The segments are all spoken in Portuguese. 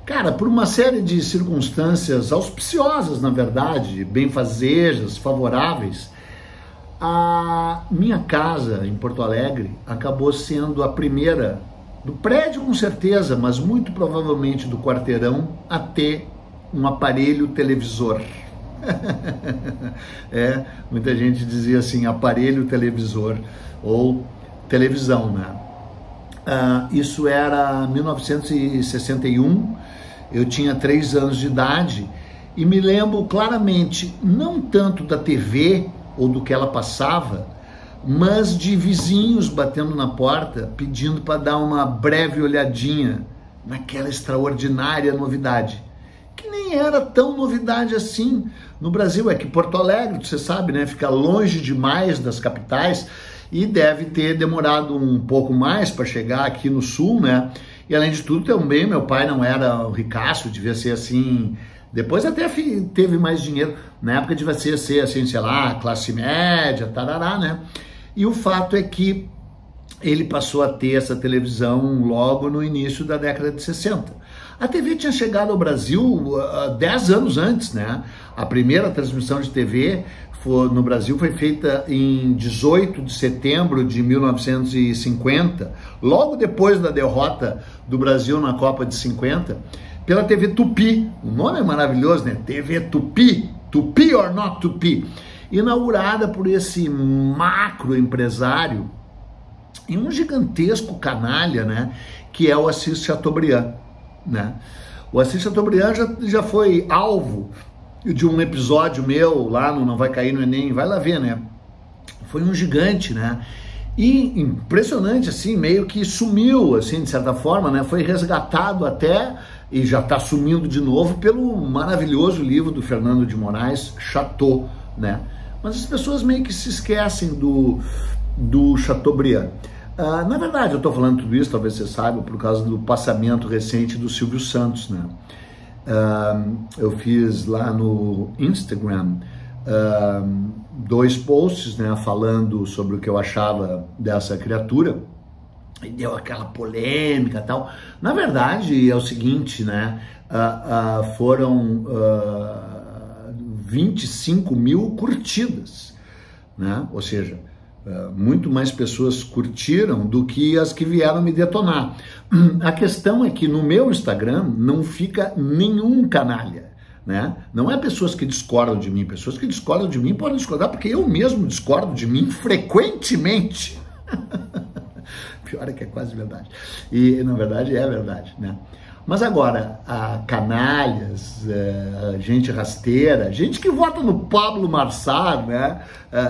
Cara, por uma série de circunstâncias auspiciosas, na verdade, benfazejas, favoráveis, a minha casa em Porto Alegre acabou sendo a primeira do prédio, com certeza, mas muito provavelmente do quarteirão, a ter um aparelho televisor. Muita gente dizia assim, aparelho televisor ou televisão, né? Isso era 1961, eu tinha 3 anos de idade e me lembro claramente, não tanto da TV ou do que ela passava, mas de vizinhos batendo na porta, pedindo para dar uma breve olhadinha naquela extraordinária novidade, que nem era tão novidade assim no Brasil. É que Porto Alegre, você sabe, né, fica longe demais das capitais e deve ter demorado um pouco mais para chegar aqui no sul, né? E além de tudo, também, meu pai não era ricaço, devia ser assim, depois até teve mais dinheiro, na época devia ser assim, sei lá, classe média, tarará, né? E o fato é que ele passou a ter essa televisão logo no início da década de 60. A TV tinha chegado ao Brasil 10 anos antes, né? A primeira transmissão de TV no Brasil foi feita em 18 de setembro de 1950, logo depois da derrota do Brasil na Copa de 50, pela TV Tupi. O nome é maravilhoso, né? TV Tupi, Tupi or not Tupi. Inaugurada por esse macro empresário e um gigantesco canalha, né? Que é o Assis Chateaubriand, né? O Assis Chateaubriand já foi alvo de um episódio meu lá no Não Vai Cair no Enem, vai lá ver, né? Foi um gigante, né? E impressionante, assim, meio que sumiu, assim, de certa forma, né? Foi resgatado até, e já está sumindo de novo, pelo maravilhoso livro do Fernando de Moraes, Chateau, né? Mas as pessoas meio que se esquecem do Chateaubriand. Na verdade, eu estou falando tudo isso, talvez você saiba, por causa do passamento recente do Silvio Santos, né? Eu fiz lá no Instagram 2 posts, né, falando sobre o que eu achava dessa criatura, e deu aquela polêmica e tal. Na verdade, é o seguinte, né, foram 25 mil curtidas, né, ou seja, muito mais pessoas curtiram do que as que vieram me detonar. A questão é que no meu Instagram não fica nenhum canalha, né? Não é pessoas que discordam de mim. Pessoas que discordam de mim podem discordar porque eu mesmo discordo de mim frequentemente. Pior é que é quase verdade. E na verdade é verdade, né? Mas agora, canalhas, gente rasteira, gente que vota no Pablo Marçal, né?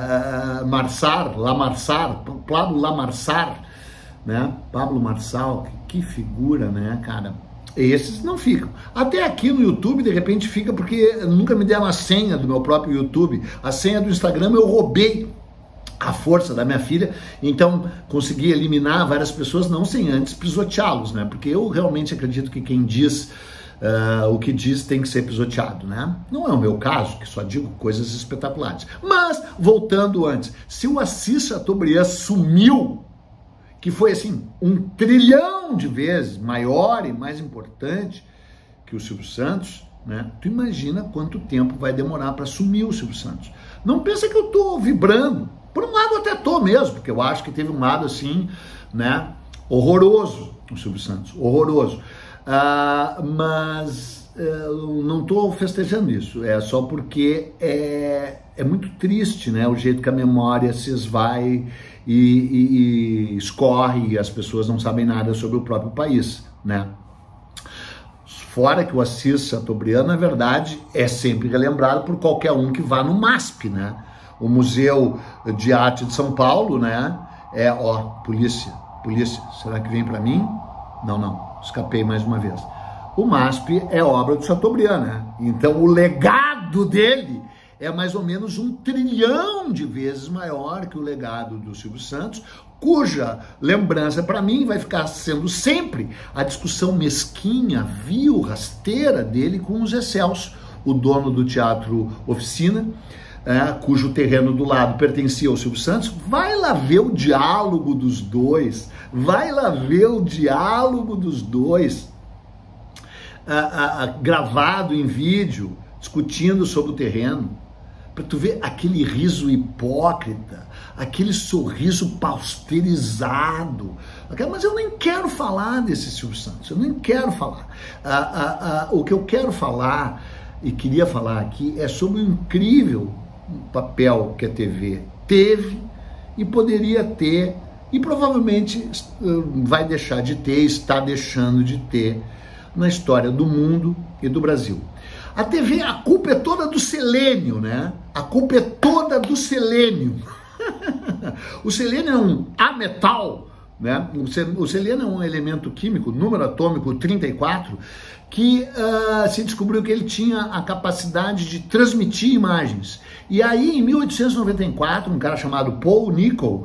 Pablo Lamarçar, né? Pablo Marçal, que figura, né, cara? Esses não ficam. Até aqui no YouTube, de repente, fica porque nunca me deram a senha do meu próprio YouTube. A senha do Instagram eu roubei a força da minha filha, então consegui eliminar várias pessoas, não sem antes pisoteá-los, né? Porque eu realmente acredito que quem diz o que diz tem que ser pisoteado, né? Não é o meu caso, que só digo coisas espetaculares. Mas, voltando antes, se o Assis Chateaubriand sumiu, que foi assim, 1 trilhão de vezes maior e mais importante que o Silvio Santos, né? Tu imagina quanto tempo vai demorar para sumir o Silvio Santos. Não pensa que eu tô vibrando. Por um lado até tô mesmo, porque eu acho que teve um lado assim, né, horroroso, o Silvio Santos, horroroso. Mas eu não tô festejando isso, é só porque é muito triste, né, o jeito que a memória se esvai e escorre e as pessoas não sabem nada sobre o próprio país, né. Fora que o Assis Chateaubriand, na verdade, é sempre relembrado por qualquer um que vá no MASP, né? O Museu de Arte de São Paulo, né? Polícia, será que vem para mim? Não, escapei mais uma vez. O MASP é obra do Chateaubriand, né? Então o legado dele é mais ou menos 1 trilhão de vezes maior que o legado do Silvio Santos, cuja lembrança para mim vai ficar sendo sempre a discussão mesquinha, vil, rasteira dele com o Zé Celso, o dono do Teatro Oficina, cujo terreno do lado pertencia ao Silvio Santos. Vai lá ver o diálogo dos dois, gravado em vídeo, discutindo sobre o terreno, para tu ver aquele riso hipócrita, aquele sorriso pausterizado. Mas eu nem quero falar desse Silvio Santos, eu nem quero falar. O que eu quero falar e queria falar aqui é sobre o incrível papel que a TV teve e poderia ter, e provavelmente vai deixar de ter, está deixando de ter na história do mundo e do Brasil. A TV, a culpa é toda do selênio, né? A culpa é toda do selênio. O selênio é um ametal, né? O selênio é um elemento químico, número atômico 34, que se descobriu que ele tinha a capacidade de transmitir imagens. E aí, em 1894, um cara chamado Paul Nichol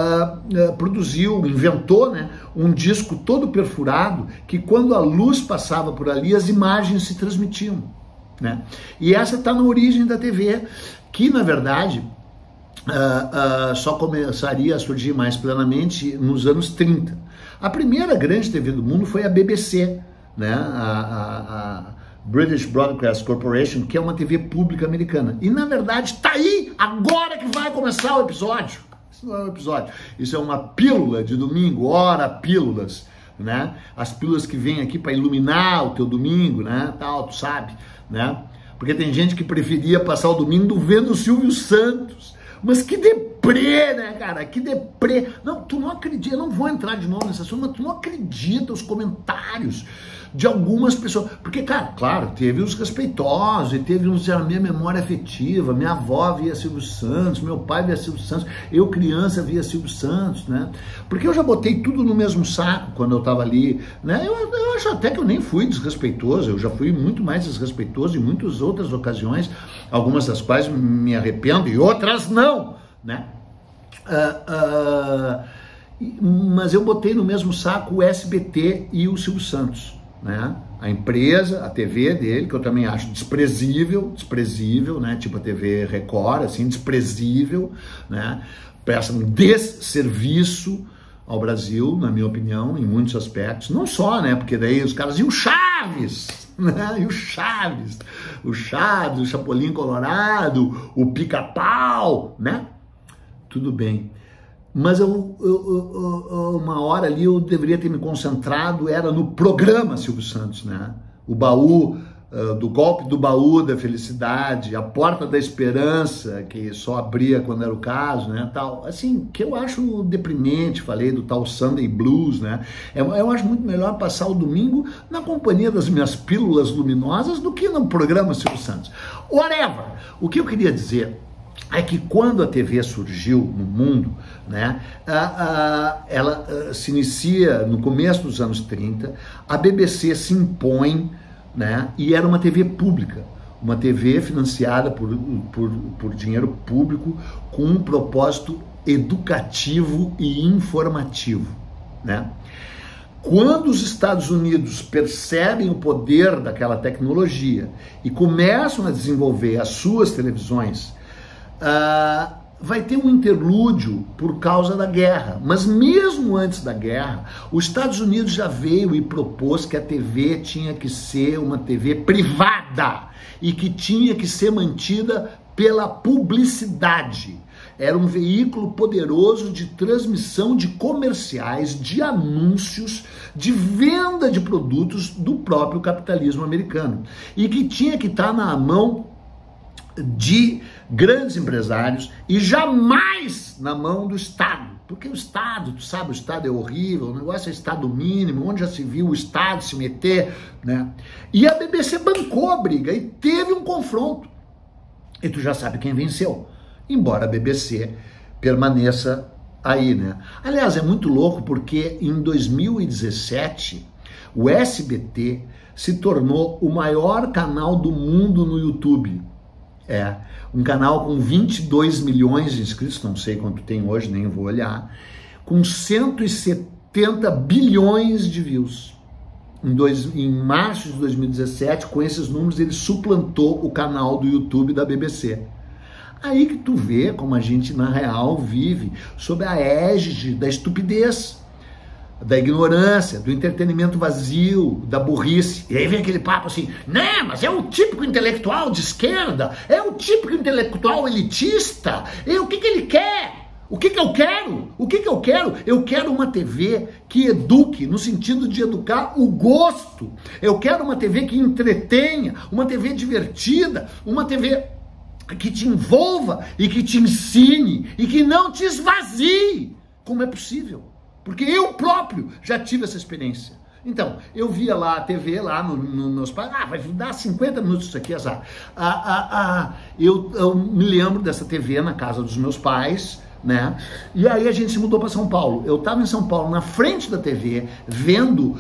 inventou, né, um disco todo perfurado, que quando a luz passava por ali, as imagens se transmitiam, né? E essa está na origem da TV, que na verdade só começaria a surgir mais plenamente nos anos 30. A primeira grande TV do mundo foi a BBC, né? A British Broadcast Corporation, que é uma TV pública americana. E na verdade tá aí, agora que vai começar o episódio. Isso não é um episódio, isso é uma pílula de domingo, ora pílulas, né? As pílulas que vêm aqui para iluminar o teu domingo, né? Tal, tu sabe, né? Porque tem gente que preferia passar o domingo vendo o Silvio Santos. Mas que deprê, né, cara? Que deprê. Não, tu não acredita, eu não vou entrar de novo nesse assunto, mas tu não acredita os comentários de algumas pessoas. Porque, cara, claro, teve os respeitosos, e teve uns a minha memória afetiva, minha avó via Silvio Santos, meu pai via Silvio Santos, eu criança via Silvio Santos, né? Porque eu já botei tudo no mesmo saco quando eu tava ali, né? Eu acho até que eu nem fui desrespeitoso, eu já fui muito mais desrespeitoso em muitas outras ocasiões, algumas das quais me arrependo e outras não, né? Mas eu botei no mesmo saco o SBT e o Silvio Santos, né? A empresa, a TV dele, que eu também acho desprezível, né? Tipo a TV Record, assim, desprezível, né? Presta um desserviço ao Brasil, na minha opinião, em muitos aspectos. Não só, né? Porque daí os caras, e o Chaves, né? E o Chaves, o Chapolin Colorado, o Pica-Pau, né? Tudo bem. Mas uma hora ali eu deveria ter me concentrado, era no programa Silvio Santos, né? O baú, do golpe do baú da felicidade, a porta da esperança, que só abria quando era o caso, né? Tal, assim, que eu acho deprimente, falei do tal Sunday Blues, né? Eu acho muito melhor passar o domingo na companhia das minhas pílulas luminosas do que no programa Silvio Santos. Whatever! O que eu queria dizer é que quando a TV surgiu no mundo, né, ela se inicia no começo dos anos 30, a BBC se impõe, né, e era uma TV pública, uma TV financiada por dinheiro público com um propósito educativo e informativo, né? Quando os Estados Unidos percebem o poder daquela tecnologia e começam a desenvolver as suas televisões, vai ter um interlúdio por causa da guerra, mas mesmo antes da guerra, os Estados Unidos já veio e propôs que a TV tinha que ser uma TV privada e que tinha que ser mantida pela publicidade. Era um veículo poderoso de transmissão de comerciais, de anúncios, de venda de produtos do próprio capitalismo americano e que tinha que estar na mão de grandes empresários e jamais na mão do Estado, porque o Estado, tu sabe, o Estado é horrível, o negócio é Estado mínimo, onde já se viu o Estado se meter, né? E a BBC bancou a briga e teve um confronto, e tu já sabe quem venceu, embora a BBC permaneça aí, né? Aliás, é muito louco porque em 2017 o SBT se tornou o maior canal do mundo no YouTube. Um canal com 22 milhões de inscritos, não sei quanto tem hoje, nem vou olhar, com 170 bilhões de views. Em março de 2017, com esses números, ele suplantou o canal do YouTube da BBC. Aí que tu vê como a gente, na real, vive sob a égide da estupidez. da ignorância, do entretenimento vazio, da burrice. E aí vem aquele papo assim, né, mas é o típico intelectual de esquerda, é o típico intelectual elitista, e o que ele quer? O que eu quero? O que eu quero? Eu quero uma TV que eduque, no sentido de educar o gosto. Eu quero uma TV que entretenha, uma TV divertida, uma TV que te envolva e que te ensine e que não te esvazie. Como é possível? Porque eu próprio já tive essa experiência. Então, eu via lá a TV, lá nos meus pais, vai dar 50 minutos isso aqui, azar. Eu me lembro dessa TV na casa dos meus pais, né? E aí a gente se mudou para São Paulo. Eu estava em São Paulo, na frente da TV, vendo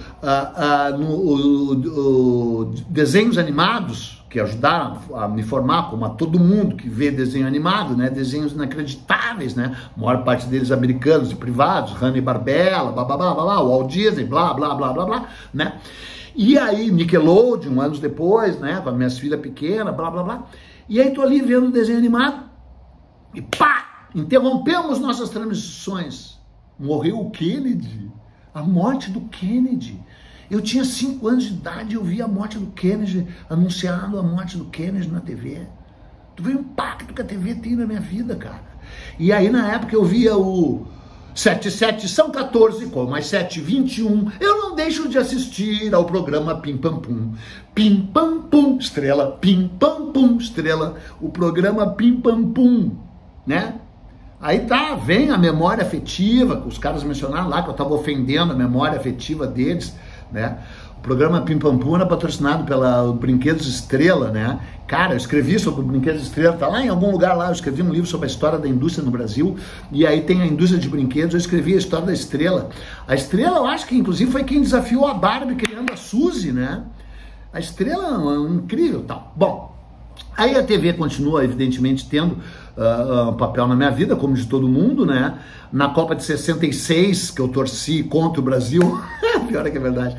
desenhos animados, que ajudaram a me formar, como a todo mundo que vê desenho animado, né? Desenhos inacreditáveis, né? A maior parte deles americanos e privados, Hanna-Barbera, blá, blá, blá, blá, blá, Walt Disney, blá, blá, blá, blá, blá, né? E aí, Nickelodeon, anos depois, né? Com as minhas filhas pequenas, blá, blá, blá. E aí tô ali vendo o desenho animado e pá! Interrompemos nossas transmissões. Morreu o Kennedy. A morte do Kennedy. Eu tinha 5 anos de idade e eu vi a morte do Kennedy, anunciado a morte do Kennedy na TV. Tu vê o impacto que a TV tem na minha vida, cara. E aí na época eu via o 77 são 14, com mais 7, 21. Eu não deixo de assistir ao programa Pim Pam Pum. Pim Pam Pum, estrela. Pim Pam Pum, estrela. O programa Pim Pam Pum, né? Aí tá, vem a memória afetiva, que os caras mencionaram lá, que eu tava ofendendo a memória afetiva deles, né? O programa Pim Pam Pum era patrocinado pela Brinquedos Estrela, né? Cara, eu escrevi sobre o Brinquedos Estrela, tá lá em algum lugar lá, eu escrevi um livro sobre a história da indústria no Brasil, e aí tem a indústria de brinquedos, eu escrevi a história da Estrela. A Estrela, eu acho que inclusive foi quem desafiou a Barbie criando a Suzy, né? A Estrela é incrível, tal. Bom, aí a TV continua, evidentemente, tendo um papel na minha vida, como de todo mundo, né? Na Copa de 66, que eu torci contra o Brasil, pior é que é verdade,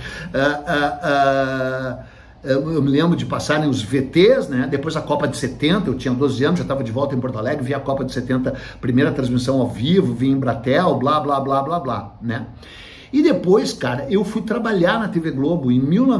eu me lembro de passarem os VTs, né? Depois a Copa de 70, eu tinha 12 anos, já estava de volta em Porto Alegre, vi a Copa de 70, primeira transmissão ao vivo, vi em Embratel, blá, blá, blá, blá, blá, né? E depois, cara, eu fui trabalhar na TV Globo em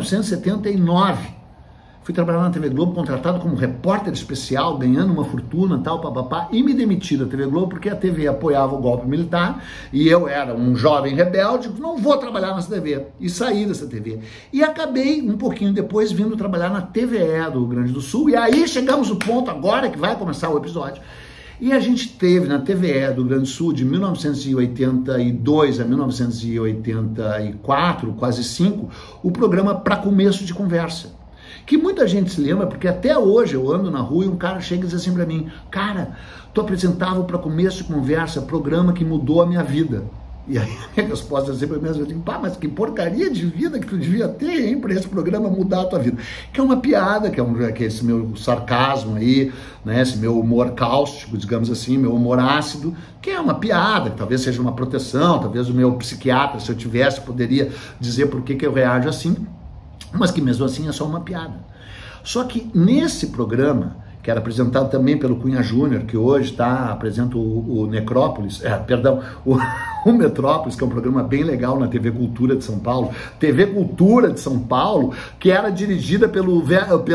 1979. Fui trabalhar na TV Globo, contratado como repórter especial, ganhando uma fortuna, tal, papapá, e me demiti da TV Globo porque a TV apoiava o golpe militar e eu era um jovem rebelde, não vou trabalhar nessa TV, e saí dessa TV. E acabei, um pouquinho depois, vindo trabalhar na TVE do Rio Grande do Sul, e aí chegamos no ponto agora que vai começar o episódio. E a gente teve na TVE do Rio Grande do Sul, de 1982 a 1984, quase 5, o programa Pra Começo de Conversa. Que muita gente se lembra, porque até hoje eu ando na rua e um cara chega e diz assim pra mim, cara, tu apresentava o Pra Começo de Conversa, programa que mudou a minha vida. E aí a resposta é sempre a mesma, eu digo, pá, mas que porcaria de vida que tu devia ter, hein, pra esse programa mudar a tua vida. Que é uma piada, que é esse meu sarcasmo aí, né, esse meu humor cáustico, digamos assim, meu humor ácido, que é uma piada, que talvez seja uma proteção, talvez o meu psiquiatra, se eu tivesse, poderia dizer por que eu reajo assim, mas que mesmo assim é só uma piada. Só que nesse programa, que era apresentado também pelo Cunha Júnior, que hoje apresenta o Necrópolis, o Metrópolis, que é um programa bem legal na TV Cultura de São Paulo, TV Cultura de São Paulo, que era dirigida pelo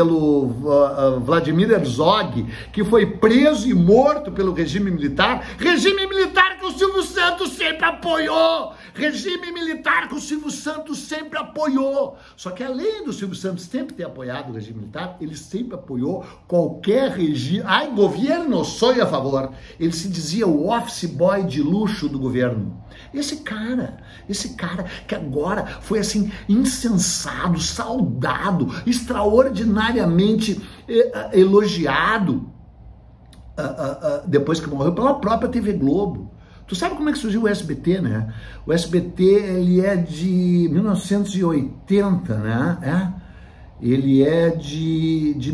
Vladimir Herzog, que foi preso e morto pelo regime militar que o Silvio Santos sempre apoiou, regime militar que o Silvio Santos sempre apoiou. Só que além do Silvio Santos sempre ter apoiado o regime militar, ele sempre apoiou qualquer regime. Ai, governo, sou a favor. Ele se dizia o office boy de luxo do governo. Esse cara que agora foi assim incensado, saudado, extraordinariamente elogiado depois que morreu pela própria TV Globo. Tu sabe como é que surgiu o SBT, né? O SBT, ele é de 1980, né? Ele é de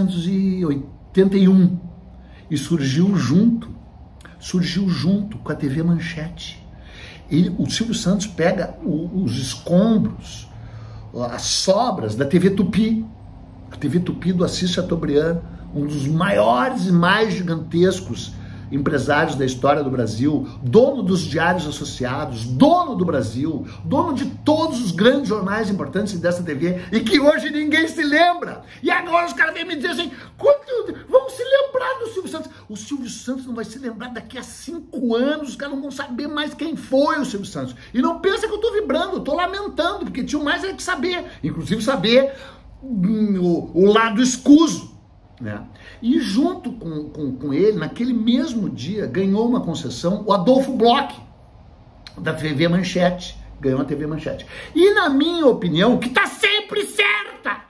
1981 e surgiu junto com a TV Manchete. O Silvio Santos pega os escombros, as sobras da TV Tupi, a TV Tupi do Assis Chateaubriand, um dos maiores e mais gigantescos empresários da história do Brasil, dono dos Diários Associados, dono do Brasil, dono de todos os grandes jornais importantes dessa TV, e que hoje ninguém se lembra. E agora os caras vêm me dizer assim, vamos se lembrar do Silvio Santos. O Silvio Santos não vai se lembrar daqui a 5 anos, os caras não vão saber mais quem foi o Silvio Santos. E não pensa que eu tô vibrando, eu tô lamentando, porque tinha mais é que saber, inclusive saber o lado escuso, né? E junto com ele, naquele mesmo dia, ganhou uma concessão o Adolfo Bloch, da TV Manchete, ganhou a TV Manchete. E na minha opinião, que tá sempre certa,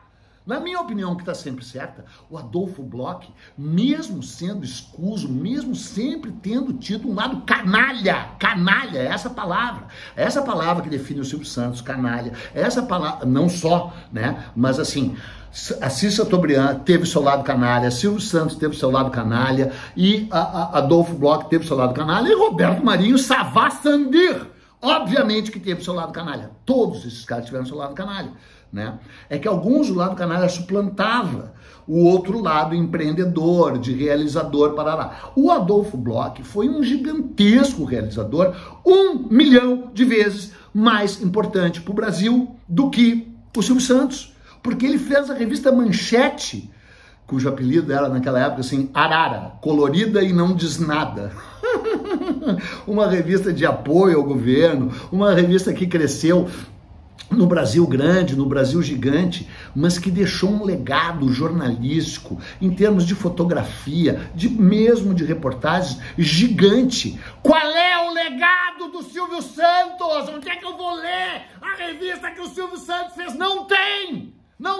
o Adolfo Bloch, mesmo sendo escuso, mesmo sempre tendo tido um lado canalha, é essa palavra que define o Silvio Santos, canalha, essa palavra, não só, né, mas assim, Assis Chateaubriand teve seu lado canalha, Silvio Santos teve seu lado canalha, e Adolfo Bloch teve seu lado canalha, e Roberto Marinho Savassandir, obviamente que teve seu lado canalha. Todos esses caras tiveram seu lado canalha, né? É que alguns o lado canalha suplantava o outro lado empreendedor, de realizador, parará. O Adolfo Bloch foi um gigantesco realizador, 1 milhão de vezes mais importante para o Brasil do que o Silvio Santos, porque ele fez a revista Manchete, cujo apelido era naquela época assim, Arara, colorida e não diz nada. Uma revista de apoio ao governo, uma revista que cresceu no Brasil grande, no Brasil gigante, mas que deixou um legado jornalístico, em termos de fotografia, mesmo de reportagens, gigante. Qual é o legado do Silvio Santos? Onde é que eu vou ler a revista que o Silvio Santos fez? Não tem!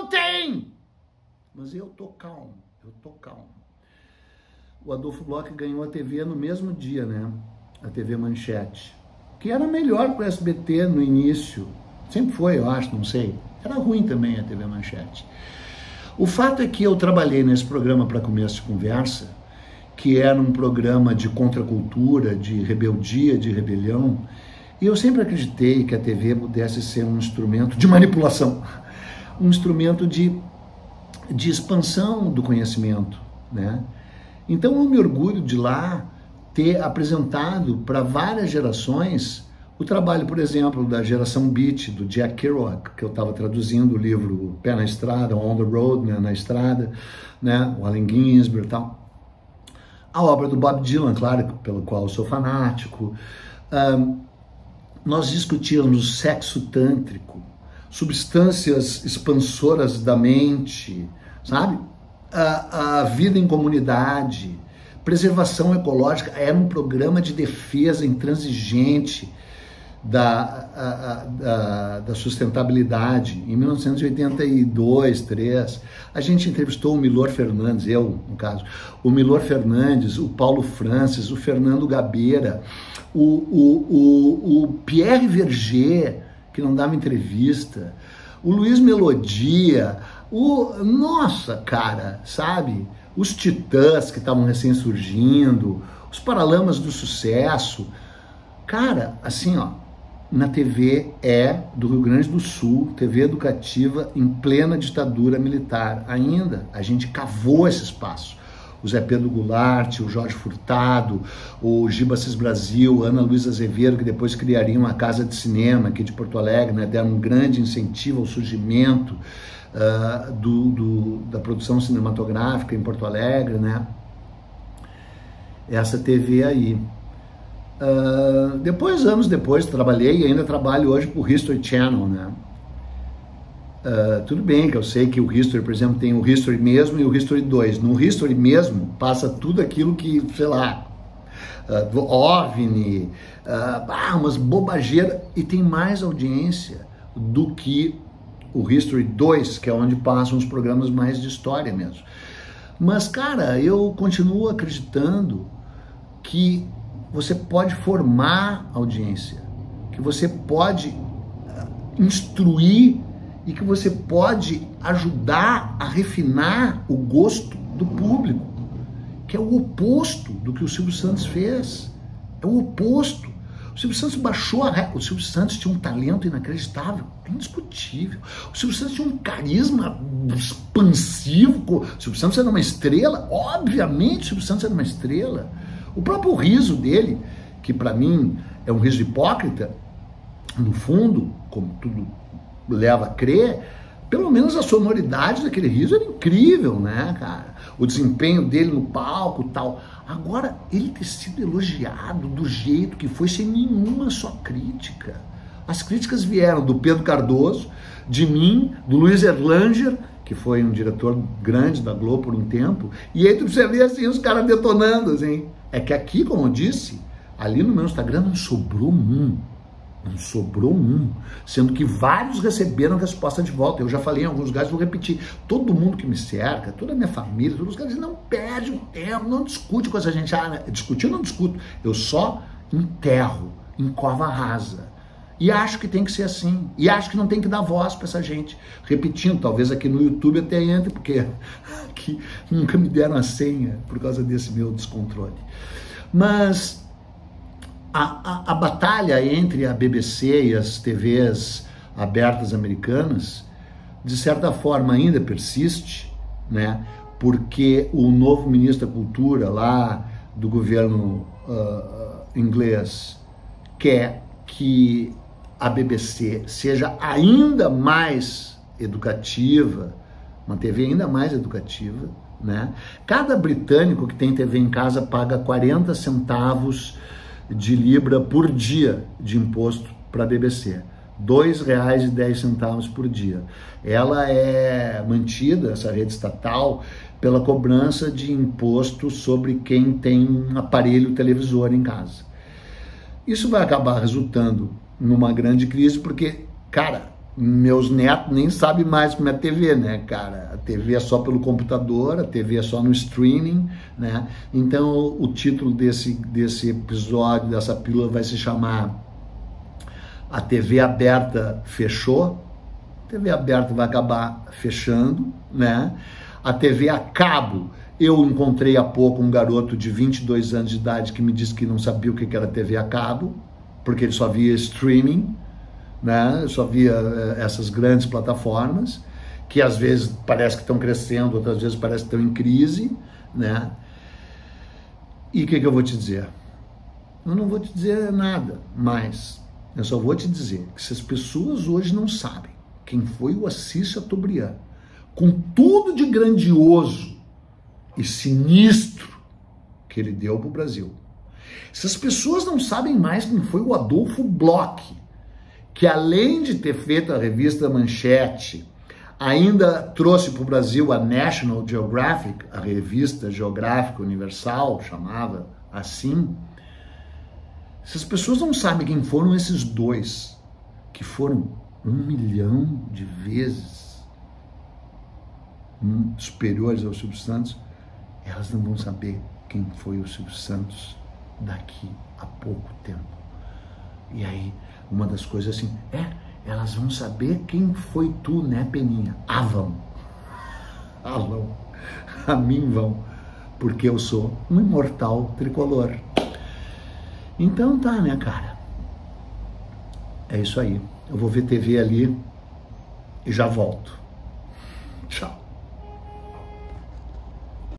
Mas eu tô calmo. O Adolfo Bloch ganhou a TV no mesmo dia, né? A TV Manchete, que era melhor que o SBT no início. Sempre foi, eu acho, não sei. Era ruim também a TV Manchete. O fato é que eu trabalhei nesse programa Para Começo de Conversa, que era um programa de contracultura, de rebeldia, de rebelião, e eu sempre acreditei que a TV pudesse ser um instrumento de manipulação, um instrumento de expansão do conhecimento, né? Então eu me orgulho de lá ter apresentado para várias gerações o trabalho, por exemplo, da geração Beat, do Jack Kerouac, que eu estava traduzindo o livro Pé na Estrada, On the Road, né, na estrada, né, o Allen Ginsberg e tal. A obra do Bob Dylan, claro, pelo qual eu sou fanático. Nós discutíamos o sexo tântrico, substâncias expansoras da mente, sabe? A vida em comunidade, preservação ecológica. Era um programa de defesa intransigente da sustentabilidade. Em 1982, 3, a gente entrevistou o Milor Fernandes, eu, no caso, o Milor Fernandes, o Paulo Francis, o Fernando Gabeira, o Pierre Verger, que não dava entrevista, o Luiz Melodia, nossa, cara, sabe? Os Titãs que estavam recém-surgindo, os Paralamas do Sucesso. Cara, assim, ó, na TV do Rio Grande do Sul, TV educativa em plena ditadura militar ainda. A gente cavou esse espaço. O Zé Pedro Goulart, o Jorge Furtado, o Giba Cis Brasil, Ana Luísa Azevedo, que depois criariam uma casa de cinema aqui de Porto Alegre, né? Deram um grande incentivo ao surgimento da produção cinematográfica em Porto Alegre, né? Essa TV aí. Depois, anos depois, trabalhei e ainda trabalho hoje pro History Channel, né? Tudo bem que eu sei que o History, por exemplo, tem o History mesmo e o History 2. No History mesmo, passa tudo aquilo que, sei lá, do OVNI, umas bobageiras, e tem mais audiência do que o History 2, que é onde passam os programas mais de história mesmo. Mas, cara, eu continuo acreditando que você pode formar audiência, que você pode instruir e que você pode ajudar a refinar o gosto do público, que é o oposto do que o Silvio Santos fez. É o oposto. O Silvio Santos baixou a régua. O Silvio Santos tinha um talento inacreditável, é indiscutível. O Silvio Santos tinha um carisma expansivo. O Silvio Santos era uma estrela, obviamente o Silvio Santos era uma estrela. O próprio riso dele, que para mim é um riso hipócrita, no fundo, como tudo leva a crer, pelo menos a sonoridade daquele riso era incrível, né, cara? O desempenho dele no palco e tal. Agora, ele ter sido elogiado do jeito que foi, sem nenhuma só crítica. As críticas vieram do Pedro Cardoso, de mim, do Luiz Erlanger, que foi um diretor grande da Globo por um tempo, e aí você vê assim, os caras detonando, assim. É que aqui, como eu disse, ali no meu Instagram não sobrou um. Não sobrou um, sendo que vários receberam resposta de volta. Eu já falei em alguns lugares, vou repetir. Todo mundo que me cerca, toda a minha família, todos os caras dizem, não perde o tempo, não discute com essa gente. Ah, discutir eu não discuto, eu só enterro em cova rasa. E acho que tem que ser assim. E acho que não tem que dar voz para essa gente. Repetindo, talvez aqui no YouTube até entre, porque aqui nunca me deram a senha por causa desse meu descontrole. Mas a batalha entre a BBC e as TVs abertas americanas, de certa forma, ainda persiste, né? Porque o novo ministro da Cultura lá do governo inglês quer que a BBC seja ainda mais educativa, uma TV ainda mais educativa, né? Cada britânico que tem TV em casa paga 40 centavos de libra por dia de imposto para a BBC, R$ 2,10 por dia. Ela é mantida, essa rede estatal, pela cobrança de imposto sobre quem tem um aparelho televisor em casa. Isso vai acabar resultando numa grande crise, porque, cara, meus netos nem sabem mais como é TV, né, cara? A TV é só pelo computador, a TV é só no streaming, né? Então, o título desse episódio, dessa pílula, vai se chamar A TV Aberta Fechou. A TV Aberta vai acabar fechando, né? A TV a cabo, eu encontrei há pouco um garoto de 22 anos de idade que me disse que não sabia o que era TV a cabo, porque ele só via streaming, né? Só via essas grandes plataformas, que às vezes parece que estão crescendo, outras vezes parece que estão em crise, né? E o que eu vou te dizer? Eu não vou te dizer nada, mas eu só vou te dizer que se as pessoas hoje não sabem quem foi o Assis Chateaubriand, com tudo de grandioso e sinistro que ele deu para o Brasil, se as pessoas não sabem mais quem foi o Adolfo Bloch, que além de ter feito a revista Manchete, ainda trouxe para o Brasil a National Geographic, a revista geográfica universal, chamava assim. Se as pessoas não sabem quem foram esses dois, que foram 1 milhão de vezes superiores ao Silvio Santos, elas não vão saber quem foi o Silvio Santos daqui a pouco tempo. E aí, uma das coisas assim, elas vão saber quem foi tu, né, Peninha? Vão. Vão. A mim vão. Porque eu sou um imortal tricolor. Então tá, né, cara? É isso aí. Eu vou ver TV ali e já volto. Tchau.